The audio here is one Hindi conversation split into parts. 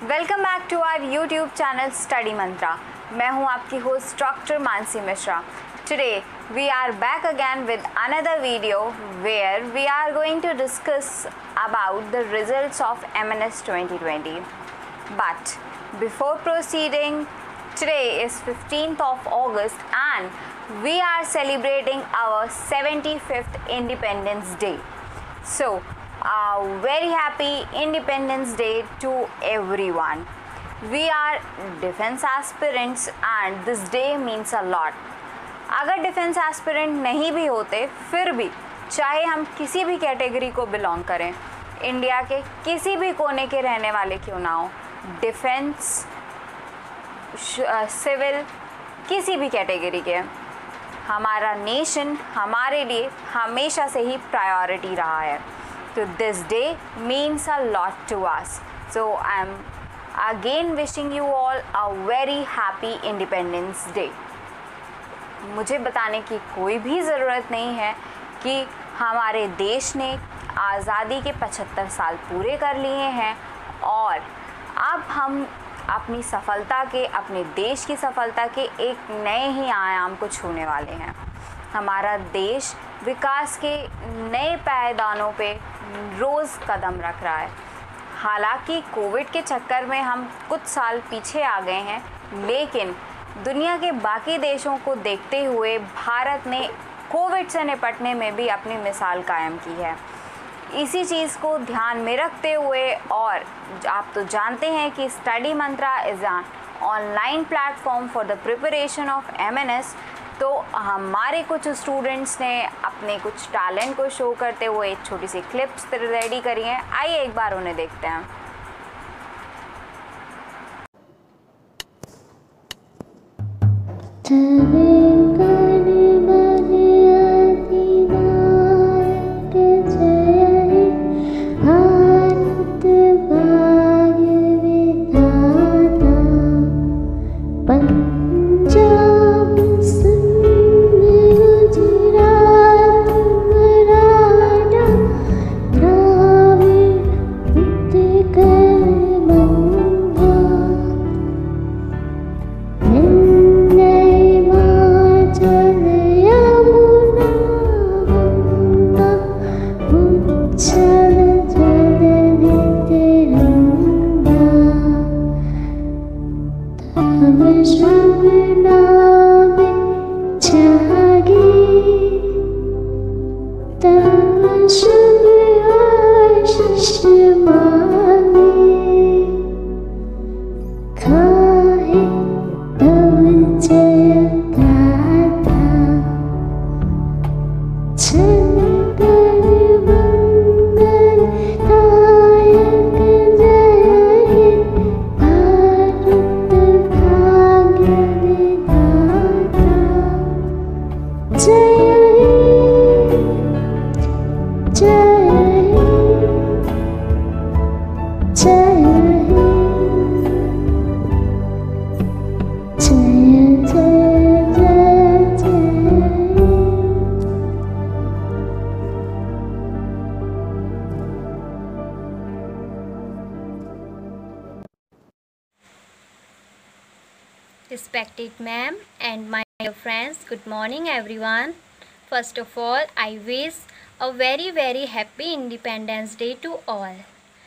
Welcome back to our YouTube channel study Mantra. मैं हूं आपकी host doctor Mansi Mishra. Today we are back again with another video where we are going to discuss about the results of MNS 2020. But before proceeding, today is 15th of August and we are celebrating our 75th Independence Day. So a very happy Independence Day to everyone. We are defense aspirants and this day means a lot. अगर डिफेंस एस्पिरेंट नहीं भी होते फिर भी चाहे हम किसी भी कैटेगरी को बिलोंग करें, इंडिया के किसी भी कोने के रहने वाले क्यों ना हो, डिफेंस सिविल किसी भी कैटेगरी के, हमारा नेशन हमारे लिए हमेशा से ही प्रायोरिटी रहा है. तो this day means a lot to us. So I am again wishing you all a very happy independence day. मुझे बताने की कोई भी ज़रूरत नहीं है कि हमारे देश ने आज़ादी के 75 साल पूरे कर लिए हैं और अब हम अपनी सफलता के, अपने देश की सफलता के एक नए ही आयाम को छूने वाले हैं. हमारा देश विकास के नए पायदानों पे रोज़ कदम रख रहा है. हालांकि कोविड के चक्कर में हम कुछ साल पीछे आ गए हैं, लेकिन दुनिया के बाकी देशों को देखते हुए भारत ने कोविड से निपटने में भी अपनी मिसाल कायम की है. इसी चीज़ को ध्यान में रखते हुए, और आप तो जानते हैं कि study Mantra is an online platform for the preparation of MNS, तो हमारे कुछ स्टूडेंट्स ने अपने कुछ टैलेंट को शो करते हुए एक छोटी सी क्लिप्स रेडी करी हैं. आइए एक बार उन्हें देखते हैं. Respected ma'am and my dear friends, good morning everyone. First of all, I wish a very happy Independence Day to all.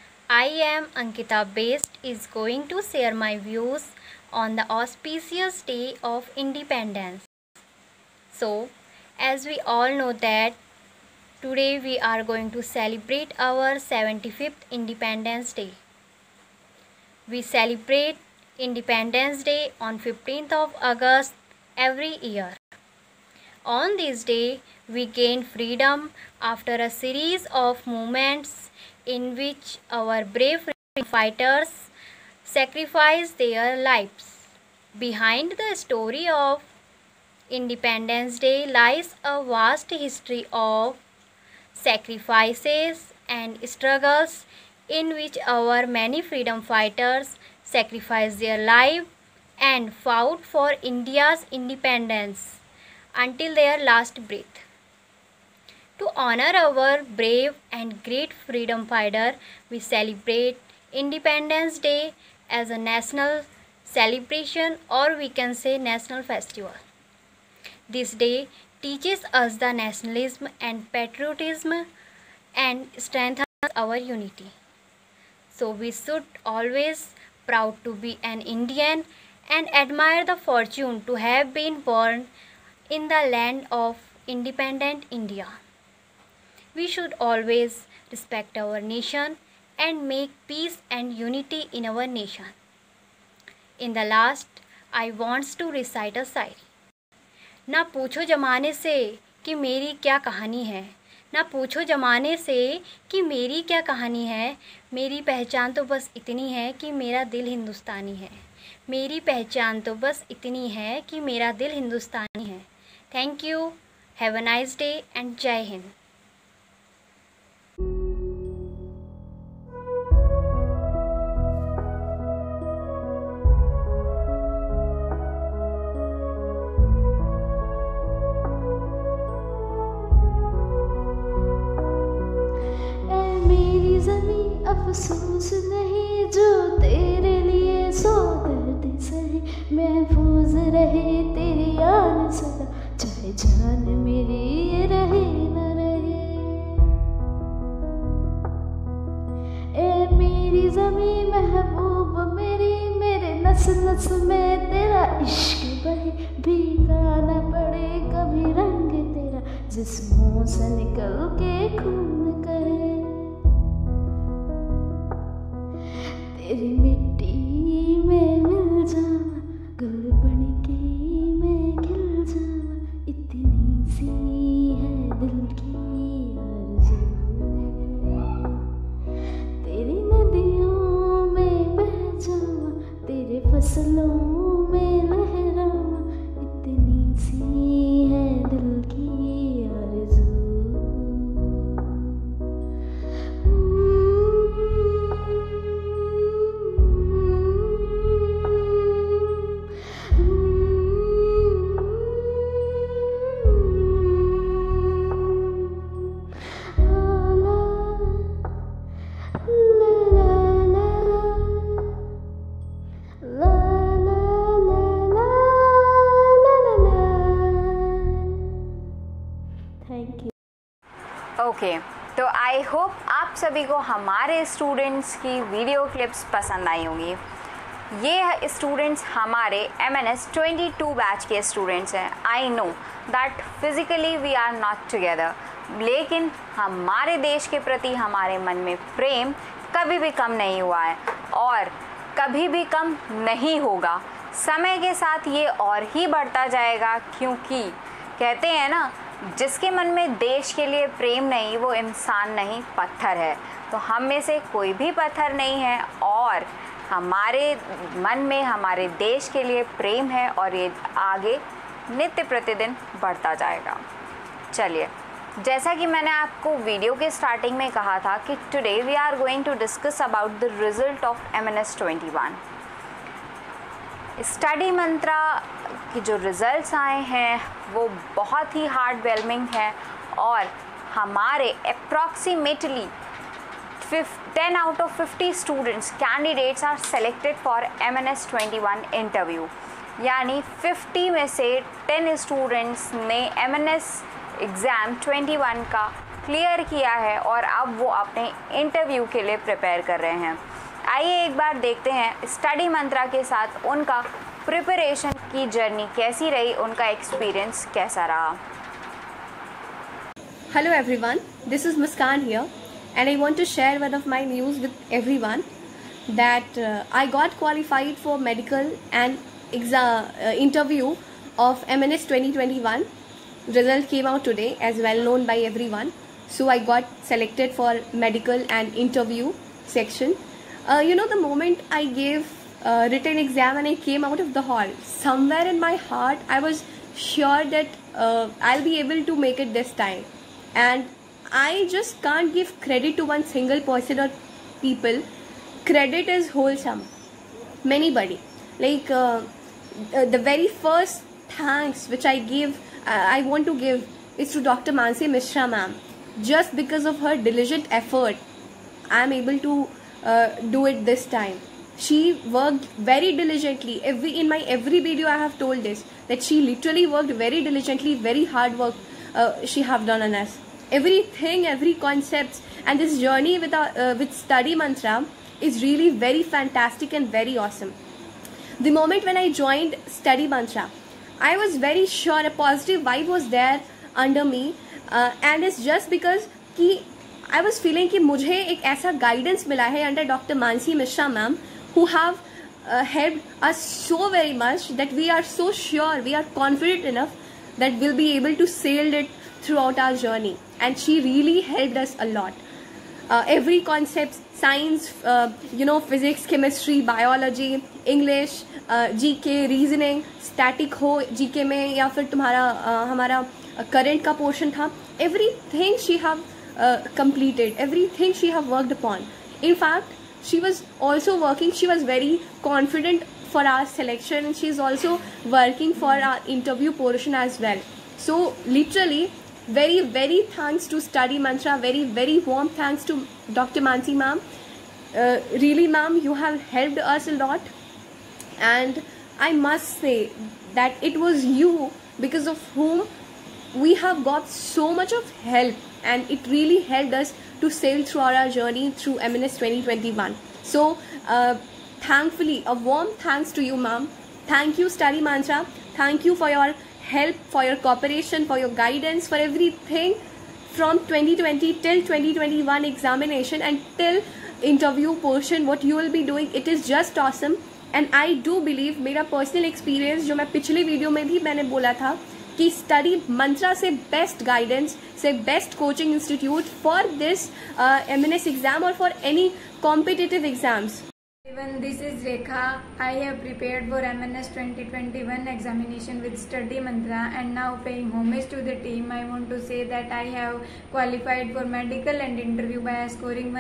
I am Ankita Best is going to share my views on the auspicious day of independence. So, as we all know that today we are going to celebrate our 75th Independence Day. We celebrate Independence Day on 15th of August every year. On this day, we gain freedom after a series of movements in which our brave freedom fighters sacrificed their lives. Behind the story of Independence Day lies a vast history of sacrifices and struggles in which our many freedom fighters sacrificed their life and fought for India's independence until their last breath. To honor our brave and great freedom fighter, we celebrate Independence Day as a national celebration, or we can say national festival. This day teaches us the nationalism and patriotism and strengthens our unity. So we should always proud to be an Indian and admire the fortune to have been born in the land of independent India. We should always respect our nation and make peace and unity in our nation. In the last, I want to recite a शायरी. ना पूछो ज़माने से कि मेरी क्या कहानी है, ना पूछो ज़माने से कि मेरी क्या कहानी है, मेरी पहचान तो बस इतनी है कि मेरा दिल हिंदुस्तानी है, मेरी पहचान तो बस इतनी है कि मेरा दिल हिंदुस्तानी है. Thank you. Have a nice day and जय हिंद. अफसोस नहीं जो तेरे लिए सौ दर्द सहे, महफूज रहे तेरी याद सदा, चाहे जान मेरी ये रहे न रहे. ए मेरी ज़मी महबूब मेरी, मेरे नस नस में तेरा इश्क बहे, भीगा न पड़े कभी रंग तेरा, जिस्मों से निकल के खून कहे. तेरी मिट्टी में मिल जावा, गुल बन के मैं खिल जावा, इतनी सी है दिल की आरज़ू. तेरी नदियों में बह जावा, तेरे फसलों में लहरावा, इतनी सी है दिल की आरज़ू. ओके, तो आई होप आप सभी को हमारे स्टूडेंट्स की वीडियो क्लिप्स पसंद आई होंगी. ये स्टूडेंट्स हमारे MNS 22 बैच के स्टूडेंट्स हैं. I know that physically we are not together, लेकिन हमारे देश के प्रति हमारे मन में प्रेम कभी भी कम नहीं हुआ है और कभी भी कम नहीं होगा. समय के साथ ये और ही बढ़ता जाएगा, क्योंकि कहते हैं ना, जिसके मन में देश के लिए प्रेम नहीं वो इंसान नहीं, पत्थर है. तो हम में से कोई भी पत्थर नहीं है और हमारे मन में हमारे देश के लिए प्रेम है और ये आगे नित्य प्रतिदिन बढ़ता जाएगा. चलिए, जैसा कि मैंने आपको वीडियो के स्टार्टिंग में कहा था कि today we are going to discuss about the result of MNS 21. Study Mantra के जो रिज़ल्ट्स आए हैं वो बहुत ही हार्डवेलमिंग है और हमारे approximately 10 out of 50 students candidates are selected for MNS 21 interview. यानी 50 में से 10 स्टूडेंट्स ने MNS एग्ज़ाम 21 का क्लियर किया है और अब वो अपने इंटरव्यू के लिए प्रिपेयर कर रहे हैं. आइए एक बार देखते हैं स्टडी मंत्रा के साथ उनका प्रिपरेशन की जर्नी कैसी रही, उनका एक्सपीरियंस कैसा रहा. Hello everyone, this is Muskan here and I want to share one of my news with everyone that I got qualified for medical and interview of MNS 2021. Result came out today as well known by everyone. So I got selected for medical and interview section. The moment I gave written exam and I came out of the hall, somewhere in my heart I was sure that I'll be able to make it this time. And I just can't give credit to one single person or people. Credit is wholesome. Anybody. Like the very first thanks which I want to give is to Dr. Mansi Mishra ma'am. Just because of her diligent effort, I am able to do it this time. She worked very diligently. In my every video I have told this, that she literally worked very diligently, very hard work she have done on us. Everything, every concept, and this journey with Study Mantra is really very fantastic and very awesome. The moment when I joined Study Mantra, I was very sure a positive vibe was there under me, and it's just because कि I was feeling कि मुझे एक ऐसा guidance मिला है under Dr. Mansi Mishra ma'am, who have helped us so very much that we are so sure, we are confident enough that we'll be able to sail it throughout our journey. And she really helped us a lot. Every concept, science, physics, chemistry, biology, English, GK, reasoning, static हो GK में या फिर तुम्हारा हमारा current का portion था, everything she have completed, everything she have worked upon. In fact, she was also working, she was very confident for our selection, and she is also working for our interview portion as well. So literally, very, very thanks to Study Mantra, very, very warm thanks to Dr. Mansi ma'am. Really ma'am, you have helped us a lot, and I must say that it was you because of whom we have got so much of help, and it really helped us to sail throughout our journey through MNS 2021. So thankfully, a warm thanks to you ma'am. Thank you Study Mantra. Thank you for your help, for your cooperation, for your guidance, for everything from 2020 till 2021 examination and till interview portion. What you will be doing, it is just awesome. And I do believe, मेरा personal experience जो मैं पिछले वीडियो में भी मैंने बोला था कि स्टडी मंत्रा से बेस्ट गाइडेंस, से best coaching institute for this MNS exam और for any competitive exams. Everyone, this is Rekha. I have prepared for MNS 2021 examination with Study Mantra, and now paying homage to the team, I want to say that I have qualified for medical and interview by scoring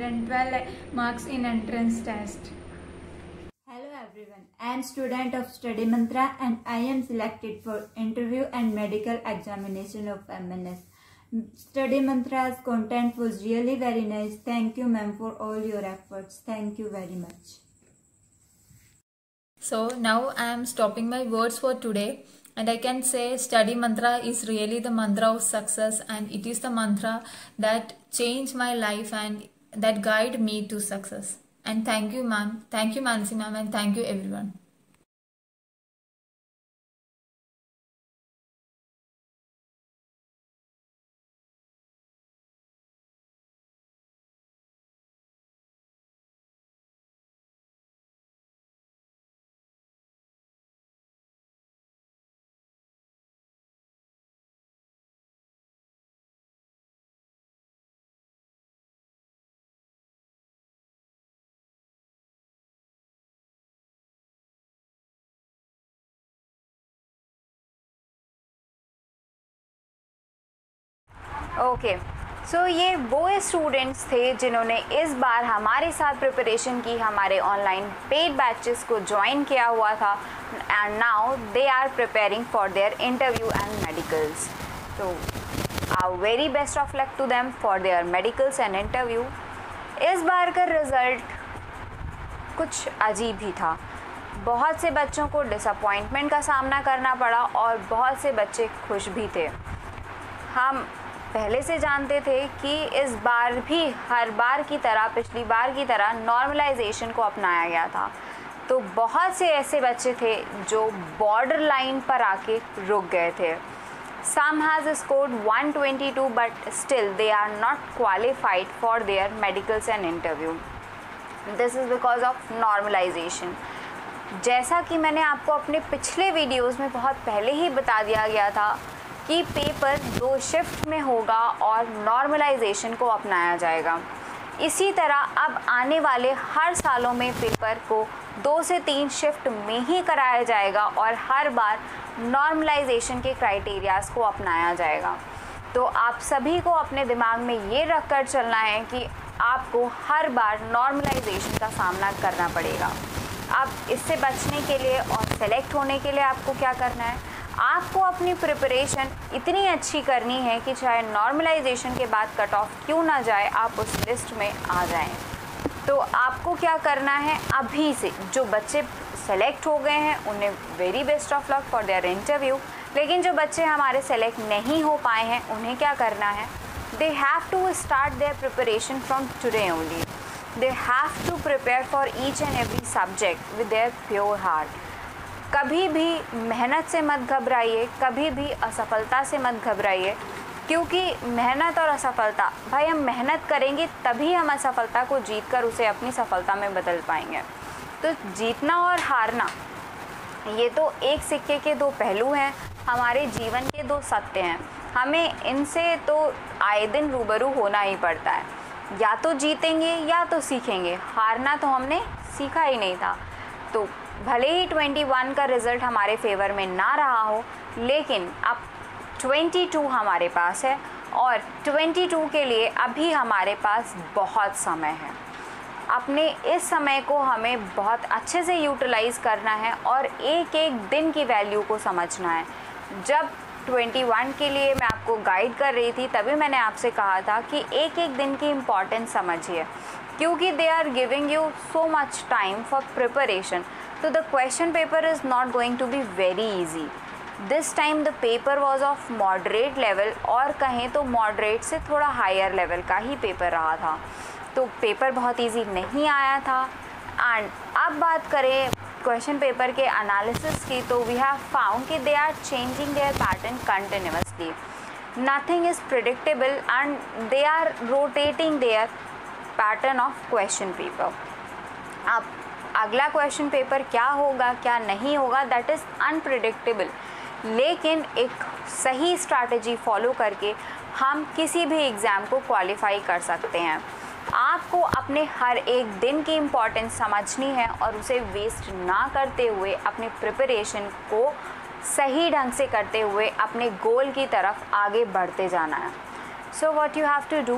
112 marks in entrance test. Hello everyone, I am student of Study Mantra and I am selected for interview and medical examination of MNS. Study Mantra's content was really very nice. Thank you ma'am for all your efforts. Thank you very much. So now I am stopping my words for today, and I can say Study Mantra is really the mantra of success, and it is the mantra that changed my life and that guide me to success. And thank you ma'am, thank you Mansi ma'am, and thank you everyone. Okay so ये वो स्टूडेंट्स थे जिन्होंने इस बार हमारे साथ प्रिपरेशन की, हमारे ऑनलाइन पेड बैचेस को ज्वाइन किया हुआ था, and now they are preparing for their interview and medicals. तो our very best of luck to them for their medicals and interview. इस बार का रिज़ल्ट कुछ अजीब ही था. बहुत से बच्चों को डिसअपॉइंटमेंट का सामना करना पड़ा और बहुत से बच्चे खुश भी थे. हम पहले से जानते थे कि इस बार भी हर बार की तरह, पिछली बार की तरह नॉर्मलाइजेशन को अपनाया गया था. तो बहुत से ऐसे बच्चे थे जो बॉर्डर लाइन पर आके रुक गए थे. Some has scored 122 but still they are not qualified for their medicals and interview. This is because of normalization. जैसा कि मैंने आपको अपने पिछले वीडियोस में बहुत पहले ही बता दिया गया था कि पेपर 2 शिफ्ट में होगा और नॉर्मलाइजेशन को अपनाया जाएगा. इसी तरह अब आने वाले हर सालों में पेपर को 2 से 3 शिफ्ट में ही कराया जाएगा और हर बार नॉर्मलाइजेशन के क्राइटेरियाज को अपनाया जाएगा. तो आप सभी को अपने दिमाग में ये रख कर चलना है कि आपको हर बार नॉर्मलाइजेशन का सामना करना पड़ेगा. अब इससे बचने के लिए और सेलेक्ट होने के लिए आपको क्या करना है, आपको अपनी प्रिपरेशन इतनी अच्छी करनी है कि चाहे नॉर्मलाइजेशन के बाद कट ऑफ क्यों ना जाए, आप उस लिस्ट में आ जाएं. तो आपको क्या करना है, अभी से जो बच्चे सेलेक्ट हो गए हैं उन्हें very best of luck for their interview. लेकिन जो बच्चे हमारे सेलेक्ट नहीं हो पाए हैं उन्हें क्या करना है, they have to start their preparation from today only. They have to prepare for each and every subject with their pure heart. कभी भी मेहनत से मत घबराइए, कभी भी असफलता से मत घबराइए, क्योंकि मेहनत और असफलता, भाई हम मेहनत करेंगे तभी हम असफलता को जीतकर उसे अपनी सफलता में बदल पाएंगे। तो जीतना और हारना ये तो एक सिक्के के दो पहलू हैं, हमारे जीवन के दो सत्य हैं। हमें इनसे तो आए दिन रूबरू होना ही पड़ता है, या तो जीतेंगे या तो सीखेंगे। हारना तो हमने सीखा ही नहीं था। तो भले ही 21 का रिज़ल्ट हमारे फेवर में ना रहा हो, लेकिन अब 22 हमारे पास है और 22 के लिए अभी हमारे पास बहुत समय है। अपने इस समय को हमें बहुत अच्छे से यूटिलाइज़ करना है और एक एक दिन की वैल्यू को समझना है। जब 21 के लिए मैं आपको गाइड कर रही थी तभी मैंने आपसे कहा था कि एक एक दिन की इम्पॉर्टेंस समझिए, क्योंकि they are giving you so much time for preparation. तो the question paper is not going to be very easy. This time the paper was of moderate level, और कहें तो मॉडरेट से थोड़ा हायर लेवल का ही पेपर रहा था। तो पेपर बहुत इजी नहीं आया था। एंड अब बात करें क्वेश्चन पेपर के एनालिसिस की, तो वी हैव फाउंड कि they are changing their pattern continuously. Nothing is predictable and they are rotating their pattern of question paper. अब अगला क्वेश्चन पेपर क्या होगा क्या नहीं होगा, दैट इज़ अनप्रिडिक्टेबल। लेकिन एक सही स्ट्रैटेजी फॉलो करके हम किसी भी एग्ज़ाम को क्वालिफाई कर सकते हैं। आपको अपने हर एक दिन की इम्पॉर्टेंस समझनी है और उसे वेस्ट ना करते हुए अपने प्रिपरेशन को सही ढंग से करते हुए अपने गोल की तरफ आगे बढ़ते जाना है। So what you have to do,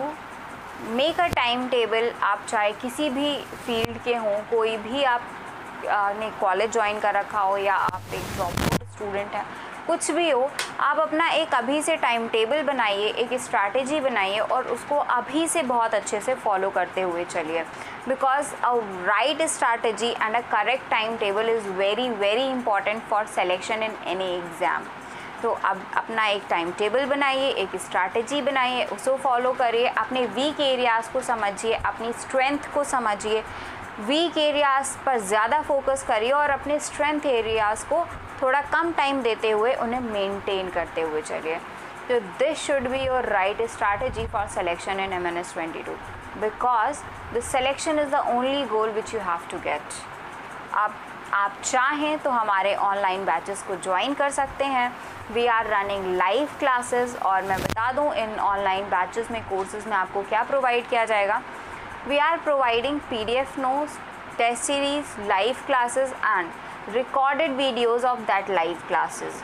make a time table. आप चाहे किसी भी फील्ड के हों, कोई भी आपने कॉलेज ज्वाइन कर रखा हो या आप एक ड्रॉपआउट स्टूडेंट हैं, कुछ भी हो, आप अपना एक अभी से टाइम टेबल बनाइए, एक स्ट्रैटेजी बनाइए और उसको अभी से बहुत अच्छे से फॉलो करते हुए चलिए। Because a right strategy and a correct time table is very very important for selection in any exam. तो अब अपना एक टाइम टेबल बनाइए, एक स्ट्रैटेजी बनाइए, उसको फॉलो करिए, अपने वीक एरियाज़ को समझिए, अपनी स्ट्रेंथ को समझिए, वीक एरियाज़ पर ज़्यादा फोकस करिए और अपने स्ट्रेंथ एरियाज़ को थोड़ा कम टाइम देते हुए उन्हें मेंटेन करते हुए चलिए। तो this should be your right strategy for selection in MNS 22 because the selection is the only goal which you have to get. अब आप चाहें तो हमारे ऑनलाइन बैचेस को ज्वाइन कर सकते हैं। We are running live classes, और मैं बता दूं इन ऑनलाइन बैचेस में कोर्सेज में आपको क्या प्रोवाइड किया जाएगा। We are providing PDF notes, test series, live classes and recorded videos of that live classes.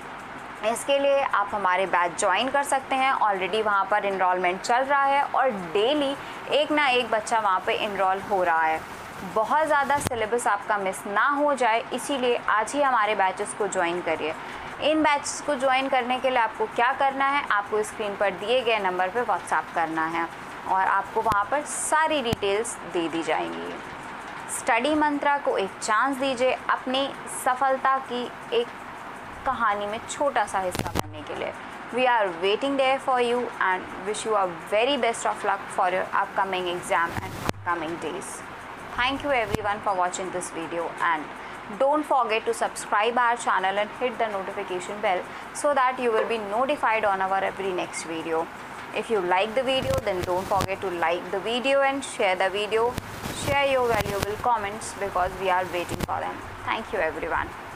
इसके लिए आप हमारे बैच ज्वाइन कर सकते हैं। ऑलरेडी वहाँ पर इनरोलमेंट चल रहा है और डेली एक ना एक बच्चा वहाँ पे इनरोल हो रहा है। बहुत ज़्यादा सिलेबस आपका मिस ना हो जाए, इसीलिए आज ही हमारे बैचेस को ज्वाइन करिए। इन बैचेस को ज्वाइन करने के लिए आपको क्या करना है, आपको स्क्रीन पर दिए गए नंबर पर व्हाट्सएप करना है और आपको वहाँ पर सारी डिटेल्स दे दी जाएंगी। स्टडी मंत्रा को एक चांस दीजिए अपनी सफलता की एक कहानी में छोटा सा हिस्सा बनने के लिए। We are waiting there for you and wish you a very best of luck for your upcoming exam and upcoming days. Thank you everyone for watching this video, and don't forget to subscribe our channel and hit the notification bell so that you will be notified on our every next video. If you like the video, then don't forget to like the video and share the video. Share your valuable comments because we are waiting for them. Thank you everyone.